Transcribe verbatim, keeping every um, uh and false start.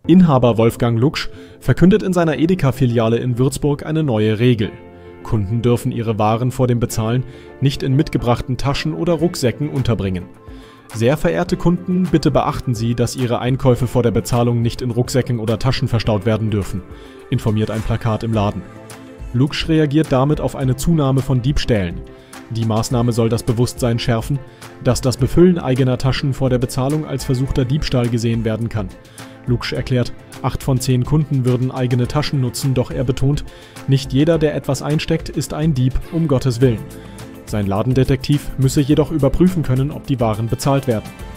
Inhaber Wolfgang Luksch verkündet in seiner Edeka-Filiale in Würzburg eine neue Regel. Kunden dürfen ihre Waren vor dem Bezahlen nicht in mitgebrachten Taschen oder Rucksäcken unterbringen. Sehr verehrte Kunden, bitte beachten Sie, dass Ihre Einkäufe vor der Bezahlung nicht in Rucksäcken oder Taschen verstaut werden dürfen, informiert ein Plakat im Laden. Luksch reagiert damit auf eine Zunahme von Diebstählen. Die Maßnahme soll das Bewusstsein schärfen, dass das Befüllen eigener Taschen vor der Bezahlung als versuchter Diebstahl gesehen werden kann. Luksch erklärt, acht von zehn Kunden würden eigene Taschen nutzen, doch er betont, nicht jeder, der etwas einsteckt, ist ein Dieb, um Gottes Willen. Sein Ladendetektiv müsse jedoch überprüfen können, ob die Waren bezahlt werden.